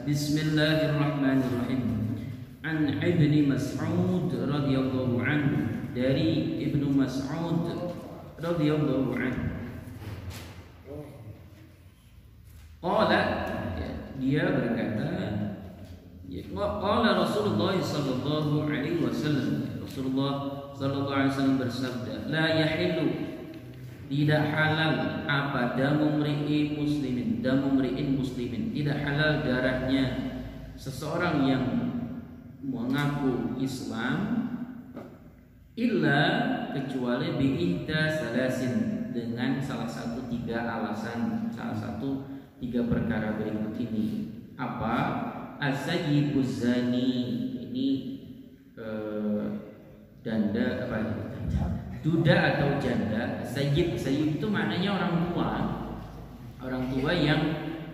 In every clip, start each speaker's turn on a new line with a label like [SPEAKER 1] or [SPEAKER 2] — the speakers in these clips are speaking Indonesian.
[SPEAKER 1] Bismillahirrahmanirrahim. An Ibni Mas'ud radhiyallahu anhu, dari Ibnu Mas'ud radhiyallahu anhu. Qala, dia berkata, qala Rasulullah sallallahu alaihi wasallam, Rasulullah sallallahu alaihi wasallam bersabda, la yahillu, tidak halal apa damu mri'in muslimin, tidak halal darahnya seseorang yang mengaku Islam, illa, kecuali bi'ihda salasin, dengan salah satu tiga alasan, salah satu tiga perkara berikut ini. Apa? As-sayyibuz zani, ini danda, apa ini? Duda atau janda. Sayyib itu maknanya orang tua yang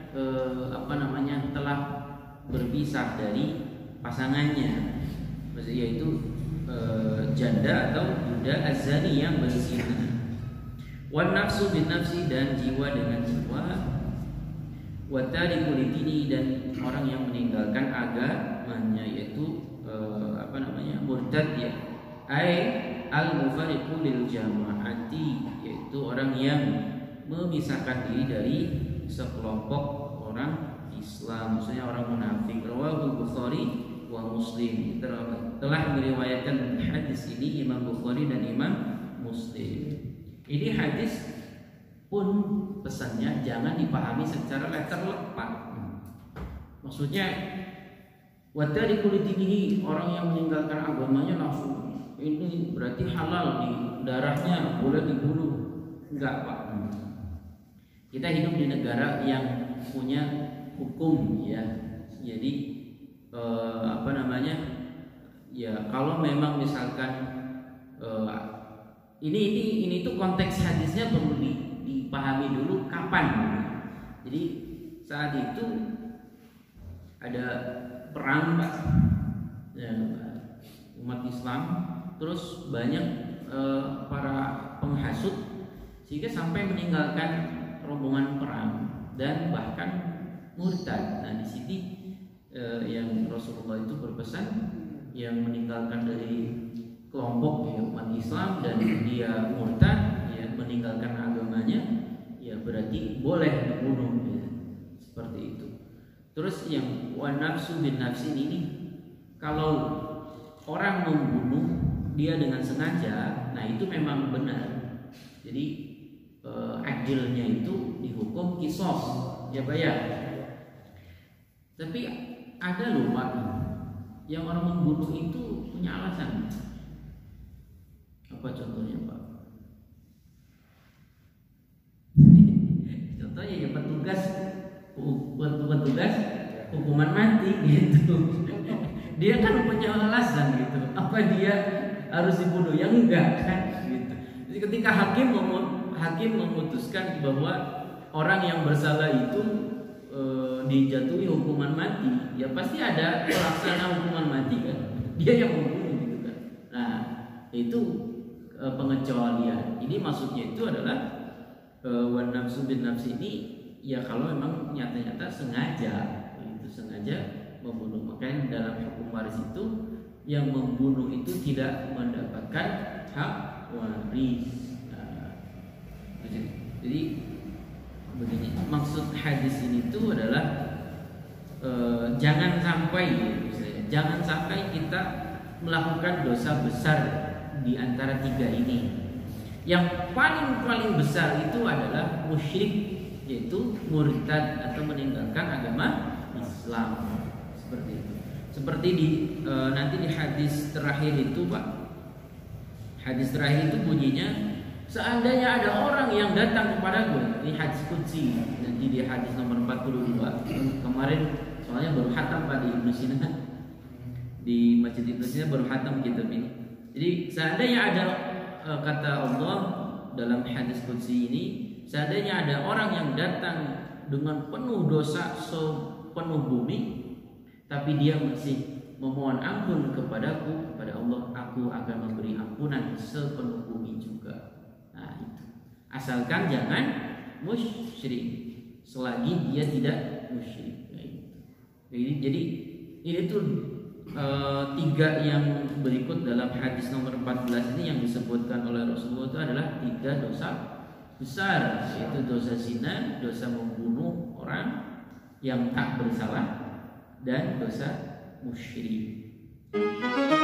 [SPEAKER 1] telah berpisah dari pasangannya, yaitu janda atau duda. Az-zani yang berzina. Wan nafsu bin nafsi, dan jiwa dengan jiwa. Wa tariku lidini, dan orang yang meninggalkan agamanya, yaitu murtad ya. Al-mufariqu lil jamaati, yaitu orang yang memisahkan diri dari sekelompok orang Islam, maksudnya orang munafik. Rawahu Bukhari wa Muslim, telah meriwayatkan hadis ini Imam Bukhari dan Imam Muslim. Ini hadis pun pesannya jangan dipahami secara letterlek. Maksudnya wadari kulitinihi, orang yang meninggalkan agamanya langsung ini berarti halal, di darahnya boleh dibunuh. Enggak, Pak. Kita hidup di negara yang punya hukum ya. Jadi ya kalau memang misalkan ini tuh konteks hadisnya perlu dipahami dulu kapan. Jadi saat itu ada perang, Pak, ya, umat Islam, terus banyak para penghasut sehingga sampai meninggalkan rombongan perang dan bahkan murtad. Nah, di sini yang Rasulullah itu berpesan, yang meninggalkan dari kelompok ya, umat Islam, dan dia murtad, ya, meninggalkan agamanya, ya berarti boleh dibunuh ya, seperti itu. Terus yang wa nafsu bin nafsin ini, kalau orang membunuh dia dengan sengaja, nah itu memang benar. Jadi adilnya itu dihukum kisos, ya bayar. Tapi ada loh, Pak, yang orang membunuh itu punya alasan. Apa contohnya, Pak? Contohnya ya petugas hukuman mati gitu. Dia kan punya alasan gitu. Apa dia harus dibunuh? Ya enggak kan gitu. Jadi ketika hakim memutuskan bahwa orang yang bersalah itu dijatuhi hukuman mati, ya pasti ada pelaksana hukuman mati kan. Dia yang membunuh gitu kan. Nah, itu pengecualian. Ini maksudnya itu adalah wan nafsu bin nafsi ini ya kalau memang nyata-nyata sengaja membunuh. Makanya dalam hukum waris itu yang membunuh itu tidak mendapatkan hak waris. Jadi begini, maksud hadis ini itu adalah jangan sampai kita melakukan dosa besar di antara tiga ini. Yang paling besar itu adalah musyrik, yaitu murtad atau meninggalkan agama Islam, seperti itu. Seperti nanti di hadis terakhir itu, Pak. Hadis terakhir itu bunyinya, seandainya ada orang yang datang kepadaku, ini hadis qudsi, nanti di hadis nomor 42. Kemarin soalnya baru khatam, Pak, di Ibnu Sina, di Masjid Ibnu Sina baru khatam kitab ini. Jadi seandainya ada kata Allah dalam hadis qudsi ini, seandainya ada orang yang datang dengan penuh dosa sepenuh bumi, tapi dia masih memohon ampun kepadaku, kepada Allah, aku akan memberi ampunan sepenuh bumi juga. Nah itu, asalkan jangan musyrik, selagi dia tidak musyrik. Jadi ini tuh tiga yang berikut dalam hadis nomor 14 ini yang disebutkan oleh Rasulullah itu adalah tiga dosa besar, yaitu dosa zina, dosa membunuh orang yang tak bersalah, dan dosa musyrik.